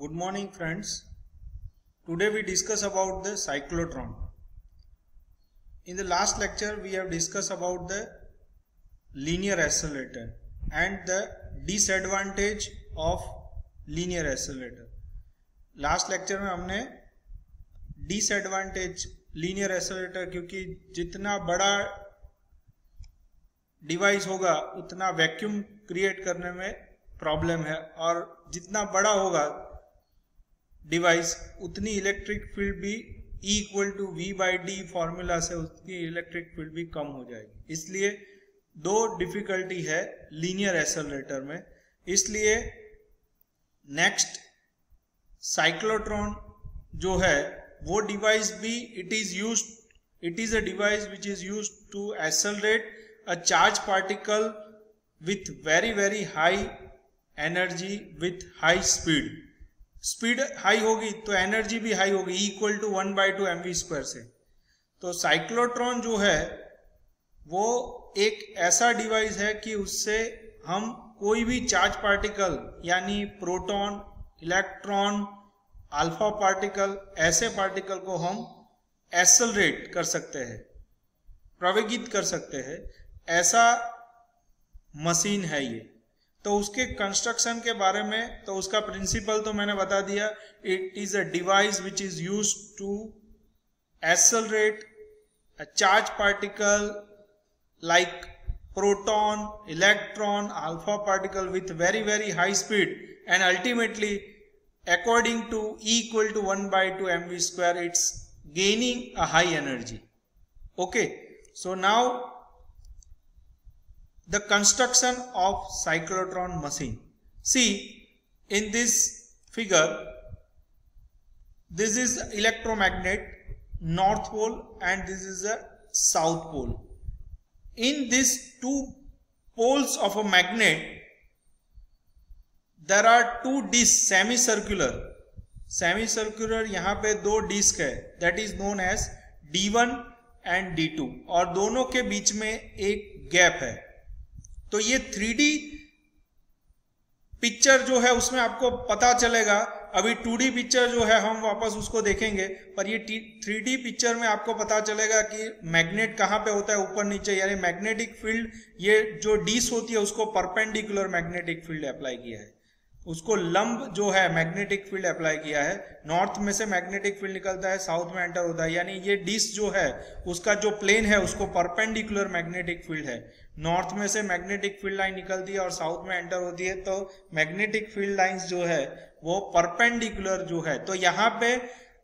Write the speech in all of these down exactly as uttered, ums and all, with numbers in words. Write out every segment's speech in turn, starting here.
Good morning friends. Today we discuss about the cyclotron. In the last lecture we have discussed about the linear accelerator and the disadvantage of linear accelerator. Last lecture में हमने disadvantage linear accelerator, क्योंकि जितना बड़ा device होगा उतना vacuum create करने में problem है, और जितना बड़ा होगा डिवाइस उतनी इलेक्ट्रिक फील्ड भी E equal to V by D formula से उसकी इलेक्ट्रिक फील्ड भी कम हो जाएगी। इसलिए दो डिफिकल्टी है लीनियर एक्सेलरेटर में। इसलिए नेक्स्ट साइक्लोट्रॉन जो है वो डिवाइस भी it is use it is a device which is use to accelerate a charge particle with very very high energy with high speed. Speed high होगी तो energy भी high होगी, equal to one by two M V square से। तो cyclotron जो है वो एक ऐसा डिवाइस है कि उससे हम कोई भी चार्ज पार्टिकल यानी प्रोटॉन, इलेक्ट्रॉन, अल्फा पार्टिकल, ऐसे पार्टिकल को हम एक्सेलरेट कर सकते हैं, प्रवेगित कर सकते हैं। ऐसा मशीन है ये। तो उसके कंस्ट्रक्शन के बारे में तो उसका प्रिंसिपल तो मैंने बता दिया। It is a device which is used to accelerate a charge particle like proton, electron, alpha particle with very very high speed, and ultimately according to E equal to one by two m v square, it's gaining a high energy. Okay, so now the construction of cyclotron machine. See, in this figure, this is electromagnet, north pole, and this is a south pole. In these two poles of a magnet, there are two discs, semicircular. Semicircular यहाँ पे दो disc है, that is known as D one and D two, और दोनों के बीच में एक gap है। तो ये थ्री डी पिक्चर जो है उसमें आपको पता चलेगा। अभी टू डी पिक्चर जो है हम वापस उसको देखेंगे, पर ये थ्री डी पिक्चर में आपको पता चलेगा कि मैग्नेट कहाँ पे होता है, ऊपर नीचे, यानी मैग्नेटिक फील्ड, ये जो डिस्क होती है उसको परपेंडिकुलर मैग्नेटिक फील्ड अप्लाई किया है, उसको लंब जो है मैग्नेटिक फील्ड अप्लाई किया है। नॉर्थ में से मैग्नेटिक फील्ड निकलता है, साउथ में एंटर होता है, यानी ये डिस्क जो है उसका जो प्लेन है उसको परपेंडिकुलर मैग्नेटिक फील्ड है। नॉर्थ में से मैग्नेटिक फील्ड लाइन निकलती है और साउथ में एंटर होती है, तो मैग्नेटिक फील्ड लाइंस जो है वो परपेंडिकुलर जो है। तो यहाँ पे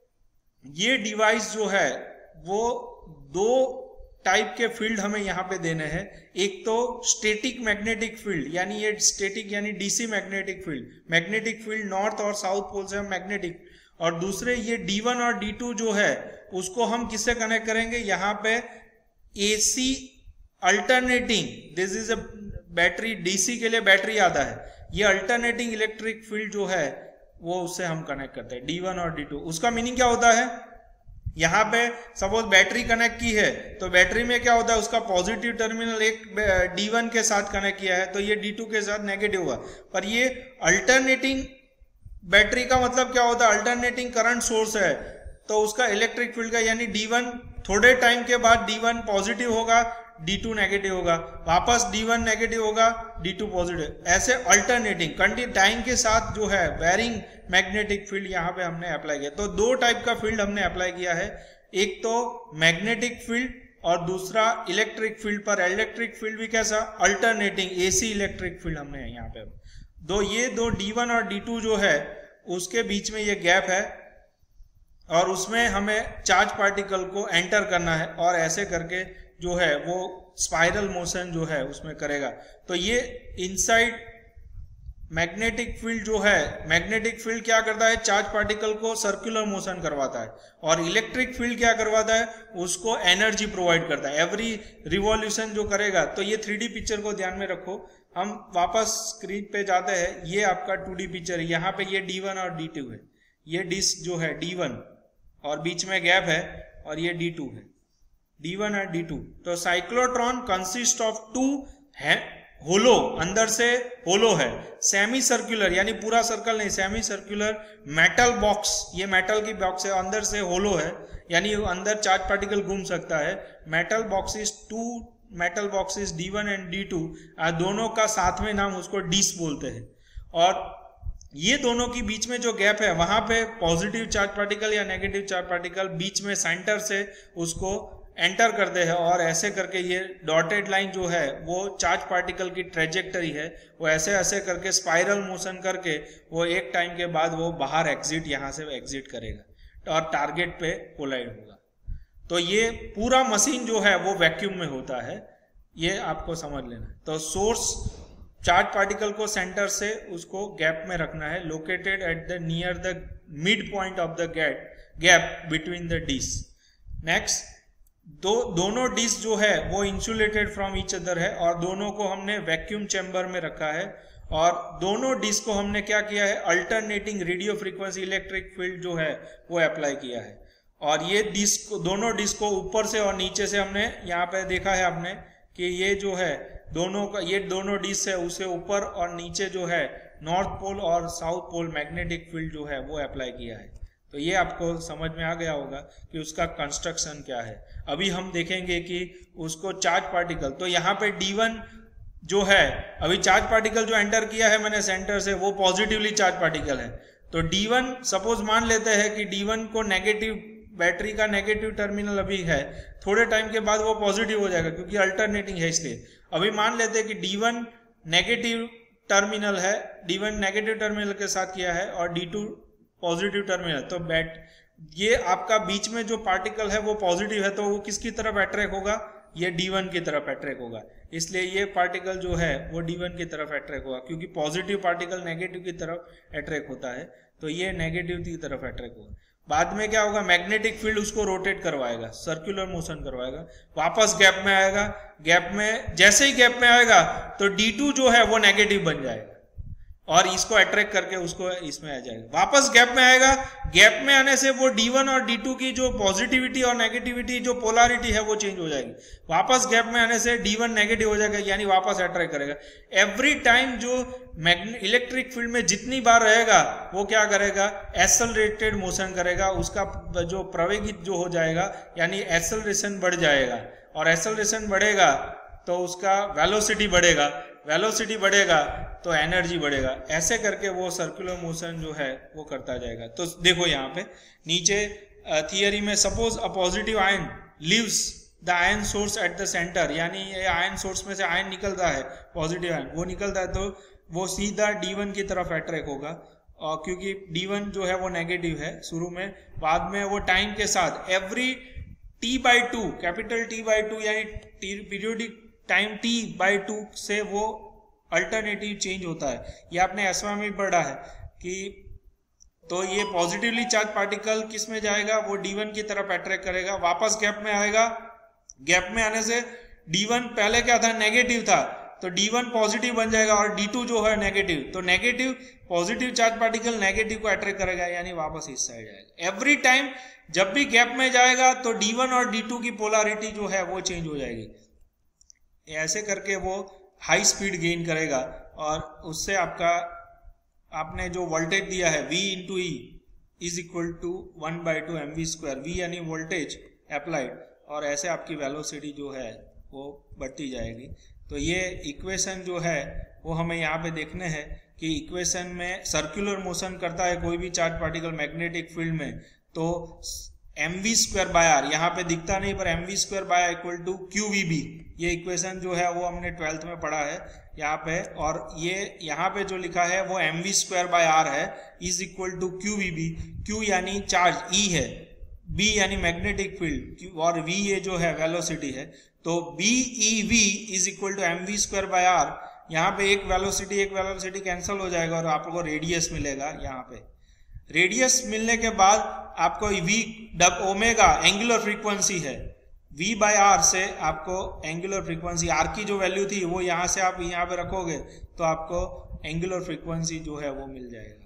ये डिवाइस जो है वो दो टाइप के फील्ड हमें यहाँ पे देने हैं। एक तो स्टैटिक मैग्नेटिक फील्ड, यानी ये स्टैटिक यानी DC magnetic field, magnetic field north और साउथ पोल से मैग्नेटिक, और दूसरे ये डी वन और डी टू जो है उसको हम किससे कनेक्ट करेंगे, यहाँ पे AC alternating, this is a battery, DC के लिए बैटरी आता है, ये अल्टरनेटिंग इलेक्ट्रिक फील्ड जो है वो उससे हम कनेक्ट करते हैं, डी वन और डी टू। उसका मीनिंग क्या होता है, यहाँ पे सपोज बैटरी कनेक्ट की है तो बैटरी में क्या होता है, उसका पॉजिटिव टर्मिनल एक डी वन के साथ कनेक्ट किया है तो ये डी टू के साथ नेगेटिव हुआ। पर ये अल्टरनेटिंग बैटरी का मतलब क्या होता है, अल्टरनेटिंग करंट सोर्स है, तो उसका इलेक्ट्रिक फील्ड का यानी डी वन थोड़े टाइम के बाद डी वन पॉजिटिव होगा, डी टू नेगेटिव होगा, वापस डी वन नेगेटिव होगा, डी टू पॉजिटिव, ऐसे अल्टरनेटिंग कंटिन्यू टाइम के साथ जो है वेरिंग मैग्नेटिक फील्ड यहाँ पे हमने अप्लाई किया। तो दो टाइप का फील्ड हमने अप्लाई किया है, एक तो मैग्नेटिक फील्ड और दूसरा इलेक्ट्रिक फील्ड। पर इलेक्ट्रिक फील्ड भी कैसा, अल्टरनेटिंग एसी इलेक्ट्रिक फील्ड हमने यहाँ पे दो, ये दो डी वन और डी टू जो है उसके बीच में ये गैप है, और उसमें हमें चार्ज पार्टिकल को एंटर करना है, और ऐसे करके जो है वो स्पाइरल मोशन जो है उसमें करेगा। तो ये इनसाइड मैग्नेटिक फील्ड जो है, मैग्नेटिक फील्ड क्या करता है, चार्ज पार्टिकल को सर्कुलर मोशन करवाता है, और इलेक्ट्रिक फील्ड क्या करवाता है, उसको एनर्जी प्रोवाइड करता है एवरी रिवॉल्यूशन जो करेगा। तो ये थ्री डी पिक्चर को ध्यान में रखो। हम वापस स्क्रीन पे जाते हैं, ये आपका टू डी पिक्चर है, यहाँ पे ये डी वन और डी टू है, ये डिस्क जो है डी वन और बीच में गैप है, और ये डी टू है, डी वन और डी टू। तो cyclotron consist of two hollow, अंदर से होलो है। सेमी सर्कुलर यानी पूरा सर्कल नहीं, सेमी सर्कुलर मेटल बॉक्स, ये मेटल की बॉक्स है, अंदर से होलो है यानी अंदर चार्ज पार्टिकल घूम सकता है। Metal boxes two metal boxes D one and D two, दोनों का साथ में नाम उसको डिस बोलते हैं। और ये दोनों के बीच में जो गैप है वहां पे पॉजिटिव चार्ज पार्टिकल या नेगेटिव चार्ज पार्टिकल बीच में सेंटर से उसको एंटर करते हैं और ऐसे करके ये डॉटेड लाइन जो है वो चार्ज पार्टिकल की ट्रेजेक्टरी है, वो ऐसे ऐसे करके स्पाइरल मोशन करके वो एक टाइम के बाद वो बाहर एग्जिट, यहाँ से एग्जिट करेगा और टारगेट पे कोलाइड होगा। तो ये पूरा मशीन जो है वो वैक्यूम में होता है, ये आपको समझ लेना। तो सोर्स चार्ज पार्टिकल को सेंटर से उसको गैप में रखना है, located at the near the mid point of the gap gap between the dees. Next, दो दोनों डिस्क जो है वो इंसुलेटेड फ्रॉम ईच अदर है और दोनों को हमने वैक्यूम चैम्बर में रखा है और दोनों डिस्क को हमने क्या किया है, alternating radio frequency electric field जो है वो अप्लाई किया है। और ये डिस्क दोनों डिस्क को ऊपर से और नीचे से हमने यहाँ पे देखा है आपने कि ये जो है दोनों का, ये दोनों डिस्क है उसे ऊपर और नीचे जो है नॉर्थ पोल और साउथ पोल मैग्नेटिक फील्ड जो है वो अप्लाई किया है। तो ये आपको समझ में आ गया होगा कि उसका कंस्ट्रक्शन क्या है। अभी हम देखेंगे कि उसको चार्ज पार्टिकल, तो यहाँ पे डी वन जो है, अभी चार्ज पार्टिकल जो एंटर किया है मैंने सेंटर से, वो पॉजिटिवली चार्ज पार्टिकल है। तो डी वन सपोज मान लेते हैं कि डी वन को नेगेटिव, बैटरी का नेगेटिव टर्मिनल अभी है, थोड़े टाइम के बाद वो पॉजिटिव हो जाएगा क्योंकि अल्टरनेटिंग है इसलिए। अभी मान लेते हैं कि डी वन नेगेटिव टर्मिनल है, डी वन नेगेटिव टर्मिनल के साथ किया है और डी टू पॉजिटिव टर्मिनल। तो बैट ये आपका बीच में जो पार्टिकल है वो पॉजिटिव है, तो वो किसकी तरफ अट्रैक्ट होगा, ये डी वन की तरफ अट्रैक्ट होगा। इसलिए ये पार्टिकल जो है वो डी वन की तरफ अट्रैक्ट होगा क्योंकि पॉजिटिव पार्टिकल नेगेटिव की तरफ अट्रैक्ट होता है, तो ये नेगेटिव की तरफ अट्रैक्ट होगा। बाद में क्या होगा, मैग्नेटिक फील्ड उसको रोटेट करवाएगा, सर्कुलर मोशन करवाएगा, वापस गैप में आएगा। गैप में जैसे ही गैप में आएगा तो डी टू जो है वो नेगेटिव बन जाएगा और इसको अट्रैक्ट करके उसको इसमें आ जाएगा। वापस गैप में आएगा, गैप में आने से वो डी वन और डी टू की जो पॉजिटिविटी और नेगेटिविटी जो पोलैरिटी है वो चेंज हो जाएगी। वापस गैप में आने से डी वन नेगेटिव हो जाएगा यानी वापस अट्रैक्ट करेगा। एवरी टाइम जो मैग्नेटिक इलेक्ट्रिक फील्ड में जितनी बार रहेगा वो क्या करेगा, एक्सेलरेटेड मोशन करेगा, उसका जो प्रवेगित जो हो जाएगा यानी एक्सेलरेशन बढ़ जाएगा और एक्सेलरेशन बढ़ेगा तो उसका वेलोसिटी बढ़ेगा, वेलोसिटी बढ़ेगा तो एनर्जी बढ़ेगा। ऐसे करके वो सर्कुलर मोशन जो है वो करता जाएगा। तो देखो यहाँ पे नीचे थियरी में, suppose a positive ion leaves the ion source at the centre, यानी ये आयन सोर्स में से आयन निकलता है, पॉजिटिव आयन वो निकलता है तो वो सीधा डी वन की तरफ अट्रैक्ट होगा। और क्योंकि डी वन जो है वो नेगेटिव है शुरू में, बाद में वो टाइम के साथ every T by two, capital T by two यानी periodic time T by two से वो अल्टरनेटिव चेंज होता है। ये आपने एसवा में पढ़ा है कि तो ये पॉजिटिवली चार्ज पार्टिकल किस में जाएगा, वो डी वन की तरफ अट्रैक्ट करेगा, वापस गैप में आएगा। गैप में आने से डी वन पहले क्या था, नेगेटिव था, तो डी वन पॉजिटिव बन जाएगा और डी टू जो है नेगेटिव, तो negative positive charge particle negative को अट्रैक्ट करेगा यानी वापस इस साइड आएगा। एवरी टाइम जब भी गैप में जाएगा तो डी वन और डी टू की पोलैरिटी जो है वो चेंज हो जाएगी। ऐसे करके वो हाई स्पीड गेन करेगा और उससे आपका आपने जो वोल्टेज दिया है V into E is equal to one by two M V square, V यानी वोल्टेज अप्लाइड, और ऐसे आपकी वेलोसिटी जो है वो बढ़ती जाएगी। तो ये इक्वेशन जो है वो हमें यहाँ पे देखने हैं कि इक्वेशन में सर्कुलर मोशन करता है कोई भी चार्ज पार्टिकल मैग्नेटिक फील्ड में, तो M V square by R यहाँ पे दिखता नहीं पर M V square by equal to Q V B, ये इक्वेशन जो है वो हमने ट्वेल्थ में पढ़ा है यहाँ पे, और ये यहाँ पे जो लिखा है वो M V square by R है is equal to Q V B. Q यानी चार्ज, ई है, बी यानी मैग्नेटिक फील्ड और वी ये जो है वेलोसिटी है, तो B E V is equal to M V square by R. यहाँ पे एक वेलोसिटी एक वेलोसिटी कैंसिल हो जाएगा और आपको रेडियस मिलेगा। यहाँ पे रेडियस मिलने के बाद आपको वी डब ओमेगा एंगुलर फ्रीक्वेंसी है, v बाय आर से आपको एंगुलर फ्रीक्वेंसी आर की जो वैल्यू थी वो यहाँ से आप यहाँ पे रखोगे तो आपको एंगुलर फ्रीक्वेंसी जो है वो मिल जाएगा।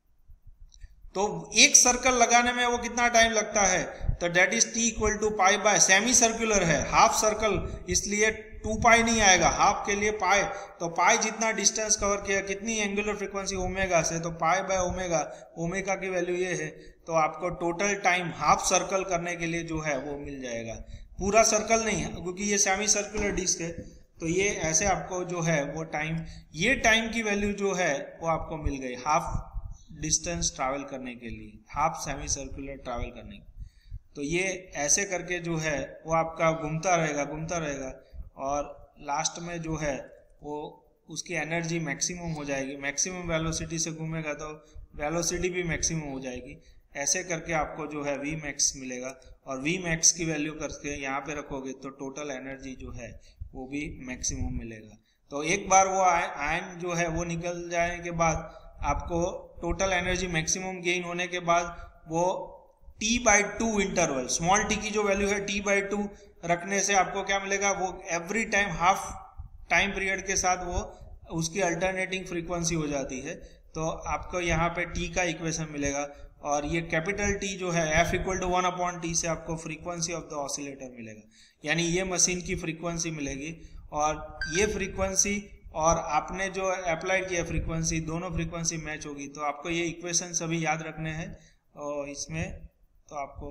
तो एक सर्कल लगाने में वो कितना टाइम लगता है, तो that is T equal to pi by, semi circular है, हाफ सर्कल इसलिए टू पाई नहीं आएगा, हाफ के लिए पाई, तो पाई जितना डिस्टेंस कवर किया, कितनी एंगुलर फ्रीक्वेंसी ओमेगा से, तो पाई बाय ओमेगा, ओमेगा की वैल्यू ये है, तो आपको टोटल टाइम हाफ सर्कल करने के लिए जो है वो मिल जाएगा। पूरा सर्कल नहीं है क्योंकि ये सेमी सर्कुलर डिस्क है, तो ये ऐसे आपको जो है वो टाइम, ये टाइम की वैल्यू जो है वो आपको मिल गई हाफ डिस्टेंस ट्रैवल करने के लिए, हाफ सेमी सर्कुलर ट्रैवल करने के। तो ये ऐसे करके जो है वो आपका घूमता रहेगा घूमता रहेगा और लास्ट में जो है वो उसकी एनर्जी मैक्सिमम हो जाएगी, मैक्सिमम वेलोसिटी से घूमेगा तो वेलोसिटी भी मैक्सिमम हो जाएगी। ऐसे करके आपको जो है वी मैक्स मिलेगा और वी मैक्स की वैल्यू करके यहाँ पे रखोगे तो टोटल एनर्जी जो है वो भी मैक्सिमम मिलेगा। तो एक बार वो आयन जो है वो निकल जाने के बाद आपको टोटल एनर्जी मैक्सिमम गेन होने के बाद वो T by two interval, small T की जो वैल्यू है टी बाई टू रखने से आपको क्या मिलेगा, वो every time half time period के साथ वो उसकी अल्टरनेटिंग फ्रीक्वेंसी हो जाती है। तो आपको यहाँ पे टी का इक्वेशन मिलेगा और ये कैपिटल टी जो है F equal to one upon T से आपको फ्रीक्वेंसी ऑफ द ऑसिलेटर मिलेगा, यानी ये मशीन की फ्रीक्वेंसी मिलेगी। और ये फ्रीक्वेंसी और आपने जो अप्लाई किया फ्रीक्वेंसी, दोनों फ्रीक्वेंसी मैच होगी। तो आपको ये इक्वेशन सभी याद रखने हैं और इसमें तो आपको,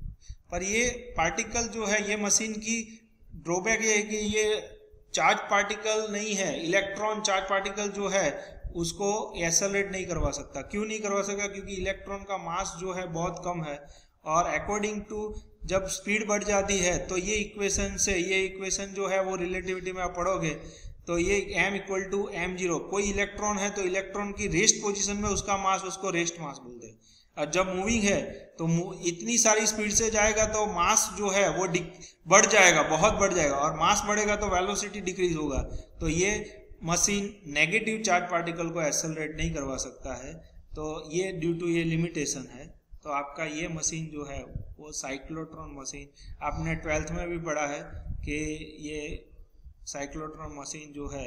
पर ये पार्टिकल जो है ये मशीन की ड्रॉबैक ये है कि ये चार्ज पार्टिकल नहीं है, इलेक्ट्रॉन चार्ज पार्टिकल जो है उसको एक्सेलरेट नहीं करवा सकता। क्यों नहीं करवा सकता, क्योंकि इलेक्ट्रॉन का मास जो है बहुत कम है और अकॉर्डिंग टू जब स्पीड बढ़ जाती है तो ये इक्वेशन से, ये इक्वेशन जो है वो रिलेटिविटी में आप पढ़ोगे तो ये m equal to M zero, कोई इलेक्ट्रॉन है तो इलेक्ट्रॉन की रेस्ट पोजीशन में उसका मास, उसको रेस्ट मास बोलते हैं। और जब मूविंग है तो इतनी सारी स्पीड से जाएगा तो मास जो है वो बढ़ जाएगा, बहुत बढ़ जाएगा, और मास बढ़ेगा तो वेलोसिटी डिक्रीज होगा। तो ये मशीन नेगेटिव चार्ज पार्टिकल को एक्सेलरेट नहीं करवा सकता है, तो ये ड्यू टू ये लिमिटेशन है। तो आपका ये मशीन जो है वो साइक्लोट्रॉन मशीन, आपने ट्वेल्थ में भी पढ़ा है कि ये साइक्लोट्रॉन मशीन जो है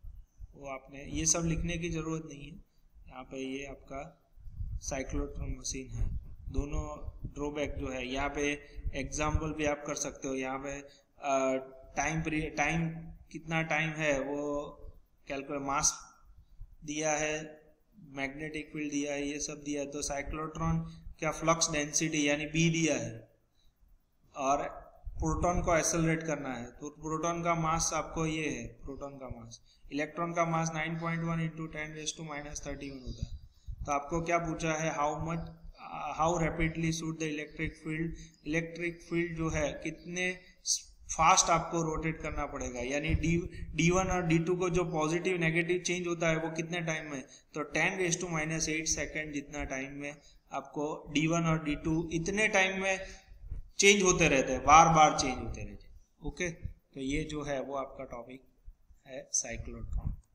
वो आपने, ये सब लिखने की ज़रूरत नहीं है, यहाँ पे ये आपका साइक्लोट्रॉन मशीन है। दोनों ड्रॉबैक जो है यहाँ पे एग्जाम्पल भी आप कर सकते हो, यहाँ पे टाइम पीरियड, टाइम कितना टाइम है वो कैलकुलेट, मास दिया है, मैग्नेटिक फील्ड दिया है, ये सब दिया है। तो साइक्लोट्रॉन क्या फ्लक्स डेंसिटी यानी बी दिया है और प्रोटॉन को एक्सेलरेट करना है, तो प्रोटॉन का मास आपको ये है, प्रोटॉन का मास, इलेक्ट्रॉन का mass nine point one into ten raise to minus thirty one होता है। तो आपको क्या पूछा है, how much how rapidly should the electric field, electric field जो है कितने फास्ट आपको रोटेट करना पड़ेगा, यानी डी डी वन और डी टू को जो पॉजिटिव नेगेटिव चेंज होता है वो कितने टाइम में, तो ten raise to minus eight second जितना टाइम में आपको डी वन और डी टू इतने टाइम में चेंज होते रहते हैं, बार बार चेंज होते रहते हैं। ओके, तो ये जो है वो आपका टॉपिक है साइक्लोट्रॉन।